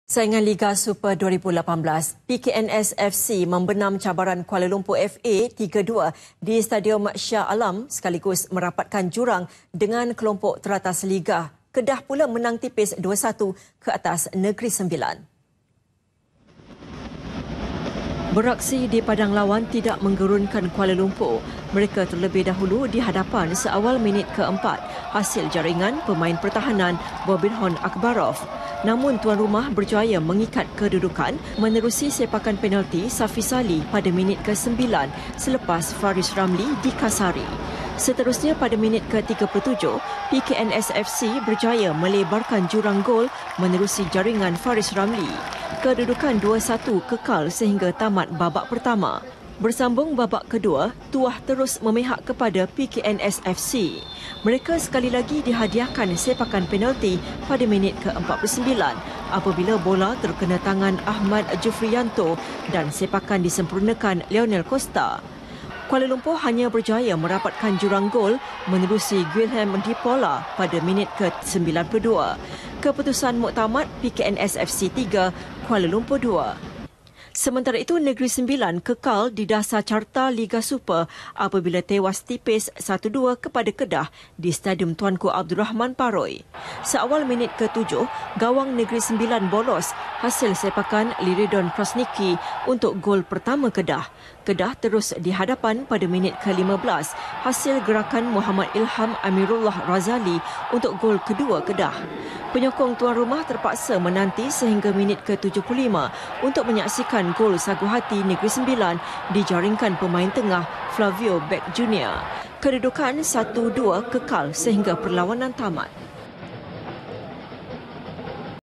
Saingan Liga Super 2018, PKNS FC membenam cabaran Kuala Lumpur FA 3-2 di Stadium Shah Alam sekaligus merapatkan jurang dengan kelompok teratas Liga. Kedah pula menang tipis 2-1 ke atas Negeri Sembilan. Beraksi di padang lawan tidak menggerunkan Kuala Lumpur. Mereka terlebih dahulu di hadapan seawal minit keempat hasil jaringan pemain pertahanan Bobinhon Akbarov. Namun tuan rumah berjaya mengikat kedudukan menerusi sepakan penalti Safi Salih pada minit ke-9 selepas Faris Ramli dikasari. Seterusnya pada minit ke-37, PKNS FC berjaya melebarkan jurang gol menerusi jaringan Faris Ramli. Kedudukan 2-1 kekal sehingga tamat babak pertama. Bersambung babak kedua, tuah terus memihak kepada PKNS FC. Mereka sekali lagi dihadiahkan sepakan penalti pada minit ke-49 apabila bola terkena tangan Ahmad Jufriyanto dan sepakan disempurnakan Lionel Costa. Kuala Lumpur hanya berjaya merapatkan jurang gol menerusi Guilherme Dipola pada minit ke-92. Keputusan muktamad PKNS FC 3, Kuala Lumpur 2. Sementara itu, Negeri Sembilan kekal di dasar carta Liga Super apabila tewas tipis 1-2 kepada Kedah di Stadium Tuanku Abdul Rahman Paroi. Seawal minit ke-7, gawang Negeri Sembilan bolos hasil sepakan Liridon Krasniki untuk gol pertama Kedah. Kedah terus di hadapan pada minit ke-15 hasil gerakan Muhammad Ilham Amirullah Razali untuk gol kedua Kedah. Penyokong tuan rumah terpaksa menanti sehingga minit ke-75 untuk menyaksikan gol sagu hati Negeri Sembilan dijaringkan pemain tengah Flavio Beck Jr. Kedudukan 1-2 kekal sehingga perlawanan tamat.